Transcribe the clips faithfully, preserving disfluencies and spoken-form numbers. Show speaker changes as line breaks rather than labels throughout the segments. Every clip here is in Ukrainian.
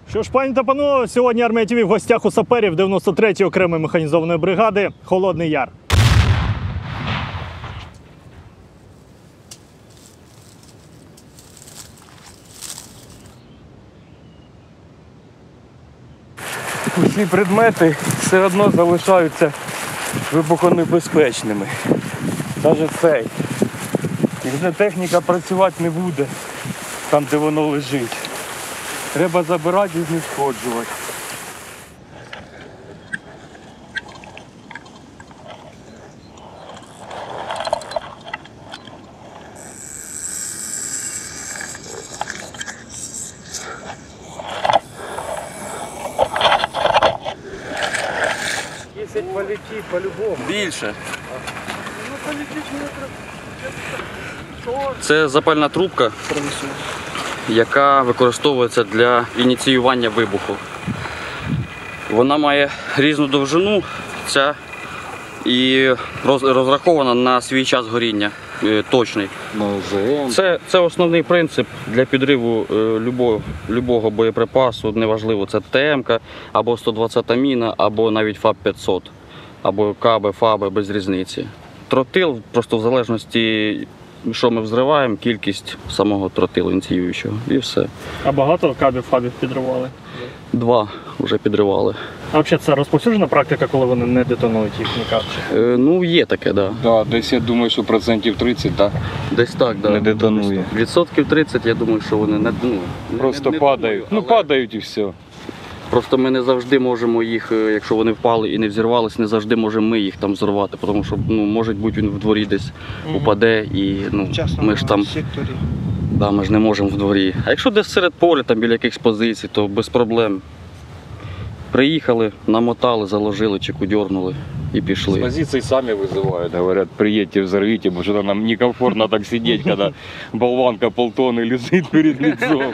Що ж, пані та панове, сьогодні Армія ТВ в гостях у саперів дев'яносто третьої окремої механізованої бригади «Холодний Яр».
Усі предмети все одно залишаються вибухонебезпечними. Навіть цей. І вже техніка працювати не буде там, де воно лежить. Треба забирати і знешкоджувати. десять полетить по-любому.
Більше. Це запальна трубка, яка використовується для ініціювання вибуху. Вона має різну довжину ця, і розрахована на свій час горіння точний. Це, це основний принцип для підриву любого, любого боєприпасу, неважливо, це ТМ-ка, або сто двадцята міна, або навіть ФАБ п'ятсот, або КАБи, ФАБи, без різниці. Тротил, просто в залежності, що ми взриваємо, кількість самого тротилу ініціюючого, і все.
А багато кабів, фабів підривали?
Два вже підривали.
А взагалі це розповсюджена практика, коли вони не детонують їхні капчі?
Е, ну, є таке, так. Да.
Да, десь я думаю, що процентів тридцять, так?
Десь так, да.
Не детонує.
Відсотків тридцять, я думаю, що вони не, ну,
Просто
не, не
падають.
детонують,
Ну,
але
падають і все.
Просто ми не завжди можемо їх, якщо вони впали і не взірвались, не завжди можемо ми їх там взорвати, тому що, ну, може бути, він в дворі десь упаде і, ну, ми ж там, да, ми ж не можемо в дворі. А якщо десь серед поля, там біля якихось позицій, то без проблем. Приїхали, намотали, заложили, чеку дьорнули і пішли.
С позиций сами вызывают, говорят, приедьте, взорвите, потому что нам некомфортно так сидеть, когда болванка полтонны лежит перед лицом.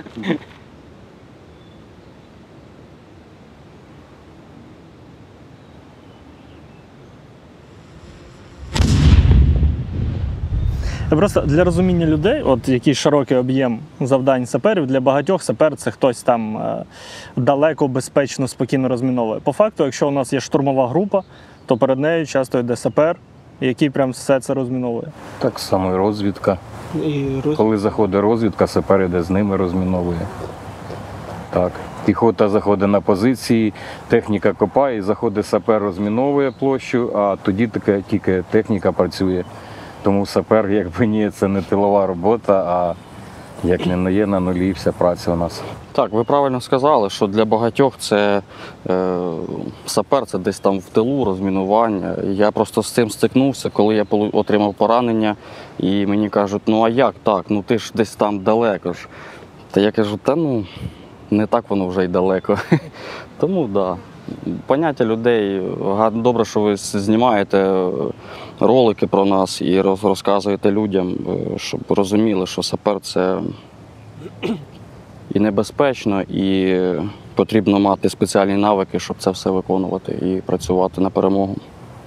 Просто для розуміння людей, от який широкий об'єм завдань саперів, для багатьох сапер це хтось там е, далеко, безпечно, спокійно розміновує. По факту, якщо у нас є штурмова група, то перед нею часто йде сапер, який прям все це розміновує.
Так само і розвідка.
І роз...
Коли заходить розвідка, сапер іде з ними, розміновує. Так. Піхота заходить на позиції, техніка копає, заходить сапер, розміновує площу, а тоді таке, тільки техніка працює. Тому сапер, якби ні, це не тилова робота, а як не є на нулі, вся праця у нас.
Так, ви правильно сказали, що для багатьох це е, сапер, це десь там в тилу, розмінування. Я просто з цим стикнувся, коли я отримав поранення, і мені кажуть, ну а як так, ну ти ж десь там далеко ж. Та я кажу, та ну, не так воно вже й далеко. Тому так. Да. Поняття людей, добре, що ви знімаєте ролики про нас і розказуєте людям, щоб розуміли, що сапер – це і небезпечно, і потрібно мати спеціальні навики, щоб це все виконувати і працювати на перемогу.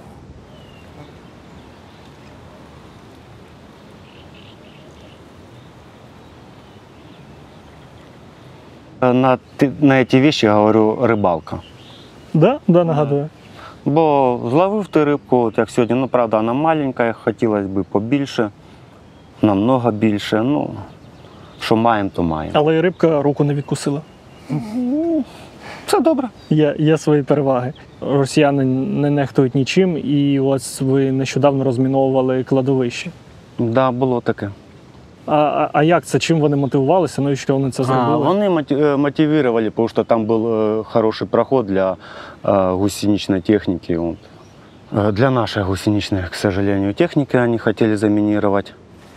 На, на эти вещи говорю рыбалка.
Да? Да, нагадую.
Бо зловив ти рибку, от як сьогодні, ну правда, вона маленька, хотілося б побільше, намного більше. Ну, що маємо, то маємо.
Але і рибка руку не відкусила.
Все добре.
Є, є свої переваги. Росіяни не нехтують нічим, і ось ви нещодавно розміновували кладовище.
Так, да, було таке.
А, а, а як це? Чим вони мотивувалися? Ну і що вони це зробили?
А, вони мотивировали, тому що там був хороший проход для гусеничной техники. Вот. Для нашей гусеничной, к сожалению, техники они хотели заминировать.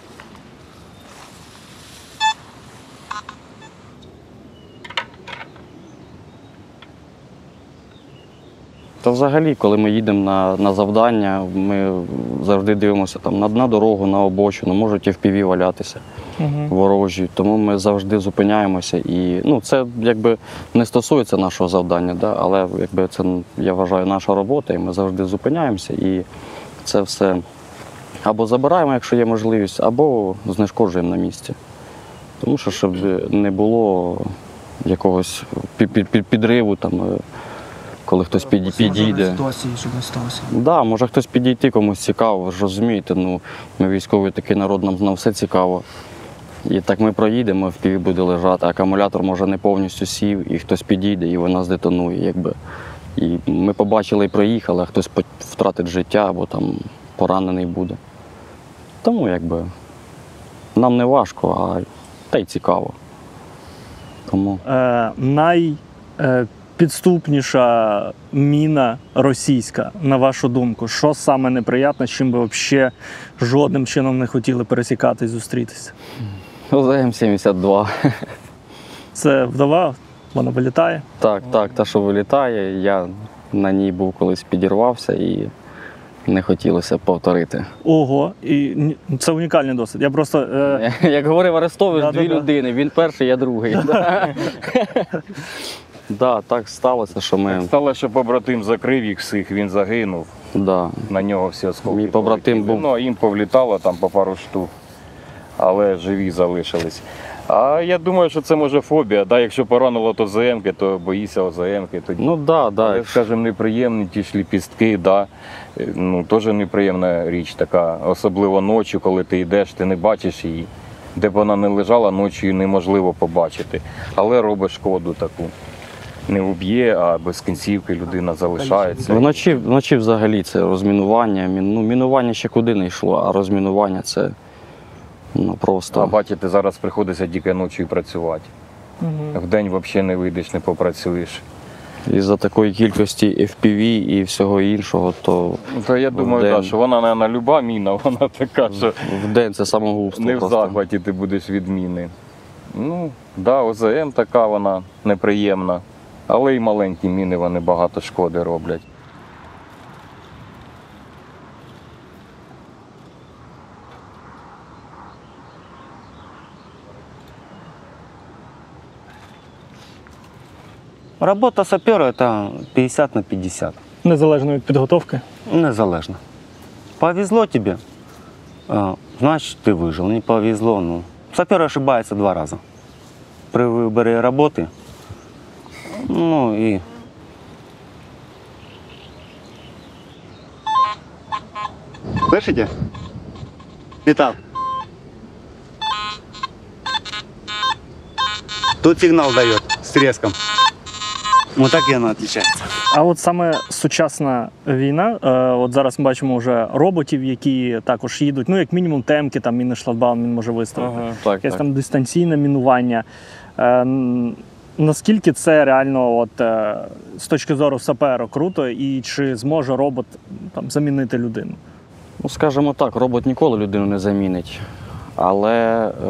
Та взагалі, коли ми їдемо на, на завдання, ми завжди дивимося там, на, на дорогу, на обочину, можуть і в піві валятися угу. ворожі. Тому ми завжди зупиняємося. І, ну, це якби не стосується нашого завдання, да? Але якби, це, я вважаю, наша робота, і ми завжди зупиняємося. І це все або забираємо, якщо є можливість, або знешкоджуємо на місці. Тому що, щоб не було якогось пі- пі- пі- підриву, там, е, коли хтось під- підійде.
Ситуації, щоб не сталося.
Да, може хтось підійти, комусь цікаво, ви ж розумієте, ну, ми військові такий народ, нам, нам все цікаво. І так ми проїдемо, в піві буде лежати, акумулятор може не повністю сів, і хтось підійде, і вона здетонує. Якби. І ми побачили і проїхали, а хтось по- втратить життя або там поранений буде. Тому якби нам не важко, а та й цікаво. Тому
Е, найпідступніша міна російська, на вашу думку, що саме неприятне, з чим ви взагалі жодним чином не хотіли пересікатись, зустрітися?
О З М сімдесят два.
Це вдова, вона вилітає.
Так, так, та, що вилітає, я на ній був колись підірвався і не хотілося повторити.
Ого, і ні- це унікальний досвід. Я просто е,
Як говорив Арестович, дві
Да-да-да.
людини, він перший, я другий. Да, так сталося, що ми.
Стало, що побратим закрив їх всіх, він загинув.
Да.
На нього всі осколки.
Мій побратим
полетіли.
був-
Ну, а їм повлітало там по пару штук, але живі залишились. А я думаю, що це може фобія. Да? Якщо поранило то О З М-ки, то боїшся О З М-ки. Тоді.
Ну да, да.
Але, скажімо, неприємні ті ж ліпістки, да. Е, ну, теж неприємна річ така. Особливо ночі, коли ти йдеш, ти не бачиш її. Де б вона не лежала, ночі її неможливо побачити. Але робить шкоду таку. Не вб'є, а без кінцівки людина залишається.
Вночі, вночі взагалі це розмінування. Мін- Ну, мінування ще куди не йшло, а розмінування це ну, просто.
А бачите, зараз приходиться тільки ночі працювати. Вдень взагалі не вийдеш, не попрацюєш.
Із-за такої кількості Еф Пі Ві і всього іншого, то
Ну, то я думаю,
Вдень.
да, що вона, мабуть, люба міна, вона така, що
в день це самогубство.
не в
просто.
захваті ти будеш від міни. Ну, да, О З М така вона неприємна. Але й маленькі міни, вони багато шкоди роблять.
Работа сапера – это пятьдесят на пятьдесят.
незалежно від підготовки.
Незалежно. Повезло тебе, а, значит, ты выжил. Не повезло, ну. Сапер ошибается два раза. При выборе работы, ну и... Слышите? Металл. Тут сигнал дает с треском. Вот так и она отличается.
А от саме сучасна війна, е, от зараз ми бачимо вже роботів, які також їдуть, ну як мінімум темки, там міни шлагбаум він може виставити.
Ага, так,
Якесь
так.
там дистанційне мінування. Е, н- наскільки це реально от, е, з точки зору сапера круто, і чи зможе робот там, замінити людину?
Ну, скажімо так, робот ніколи людину не замінить. Але е,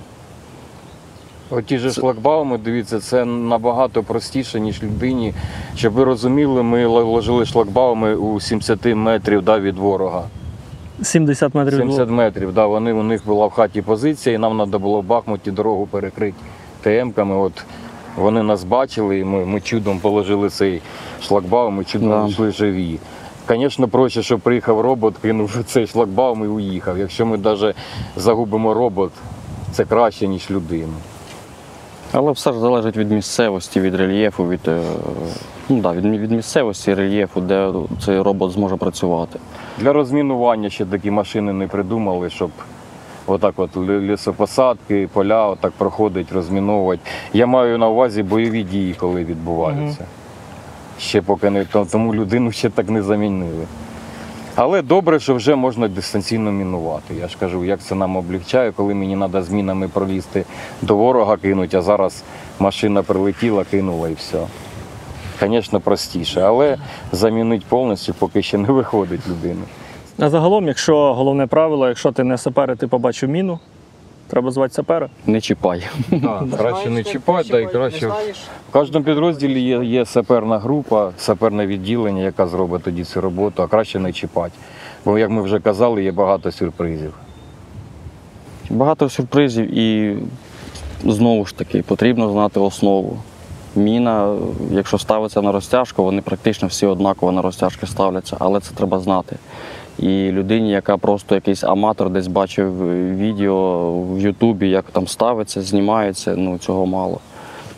Оті ж шлагбауми, дивіться, це набагато простіше, ніж людині. Щоб ви розуміли, ми ложили шлагбауми у сімдесят метрів да, від ворога.
сімдесят метрів.
сімдесят метрів, да, вони, у них була в хаті позиція, і нам треба було в Бахмуті дорогу перекрити Те Емками. От вони нас бачили, і ми, ми чудом положили цей шлагбаум, ми чудом
Да.
йшли живі. Звісно, проще, щоб приїхав робот, кинув цей шлагбаум і уїхав. Якщо ми навіть загубимо робот, це краще, ніж людину.
Але все ж залежить від місцевості, від рельєфу, від, е, ну, да, від, від місцевості, рельєфу, де цей робот зможе працювати.
Для розмінування ще такі машини не придумали, щоб отак от лі- лісопосадки, поля отак проходить, розміновувати. Я маю на увазі бойові дії, коли відбуваються. Ще поки не то- тому людину ще так не замінили. Але добре, що вже можна дистанційно мінувати. Я ж кажу, як це нам облегчає, коли мені треба змінами пролізти до ворога кинути, а зараз машина прилетіла, кинула і все. Звісно, простіше, але замінити повністю поки ще не виходить людини.
А загалом, якщо головне правило, якщо ти не сапер, і ти побачив міну, треба звати сапера.
Не чіпай.
Краще не чіпати, да, і краще. В кожному підрозділі є, є саперна група, саперне відділення, яка зробить тоді цю роботу, а краще не чіпати. Бо, як ми вже казали, є багато сюрпризів.
Багато сюрпризів і знову ж таки потрібно знати основу. Міна, якщо ставиться на розтяжку, вони практично всі однаково на розтяжки ставляться, але це треба знати. І людині, яка просто якийсь аматор десь бачив відео в Ютубі, як там ставиться, знімається, ну цього мало.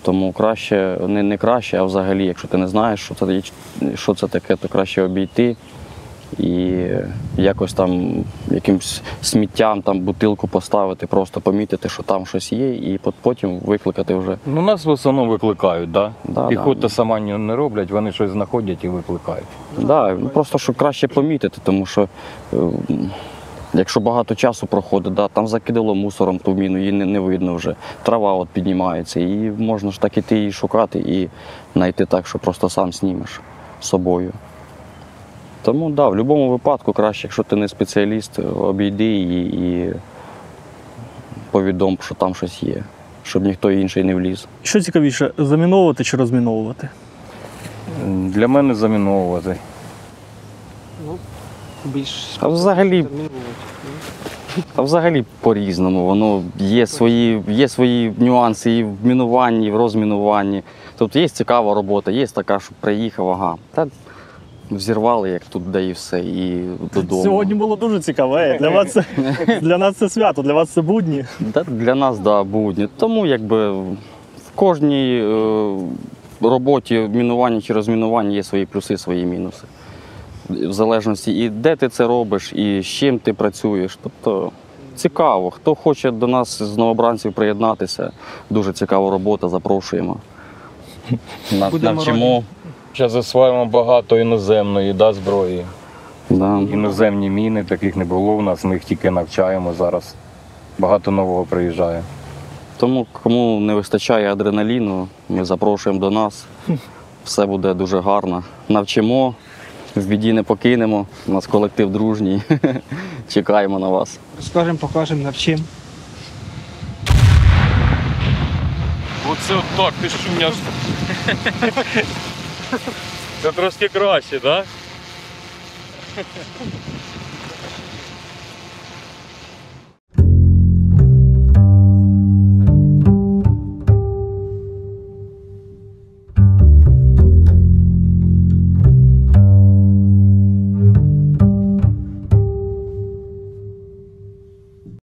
Тому краще, не, не краще, а взагалі, якщо ти не знаєш, що це, є- що це таке, то краще обійти і якось там якимось сміттям, там бутилку поставити, просто помітити, що там щось є, і пот- потім викликати вже.
Ну, нас в основному викликають, да?
Да,
Піхота
да.
сама ні- не роблять, вони щось знаходять і викликають.
Да, ну, просто що краще помітити, тому що е, якщо багато часу проходить, да, там закидало мусором ту міну, її не, не видно вже. Трава от піднімається, і можна ж так іти і шукати, і знайти так, що просто сам знімеш з собою. Тому да, в будь-якому випадку краще, якщо ти не спеціаліст, обійди її і повідом, що там щось є, щоб ніхто інший не вліз.
Що цікавіше, заміновувати чи розміновувати?
Для мене заміновувати.
Більш
А взагалі,
термінувати.
а взагалі по-різному. Воно є свої, є свої нюанси і в мінуванні, і в розмінуванні. Тобто є цікава робота, є така, що приїхав, ага, та взірвали, як тут, де і все, і додому.
Сьогодні було дуже цікаво. Е, Для вас це, для нас це свято, для вас це будні.
Да, для нас, да, будні. Тому якби в кожній е, роботі, мінування чи розмінування є свої плюси, свої мінуси. В залежності і де ти це робиш, і з чим ти працюєш. Тобто цікаво. Хто хоче до нас з новобранців приєднатися, дуже цікава робота, запрошуємо. На-
Будемо
Навчимо.
Зараз засваємо багато іноземної да, зброї.
Да.
Іноземні міни, таких не було в нас, ми їх тільки навчаємо зараз. Багато нового приїжджає.
Тому кому не вистачає адреналіну, ми запрошуємо до нас. Все буде дуже гарно. Навчимо, в біді не покинемо. У нас колектив дружній. Чекаємо на вас.
Розкажемо, покажемо, навчимо.
Оце отак, ти шуня. Це трошки краще, так? Да?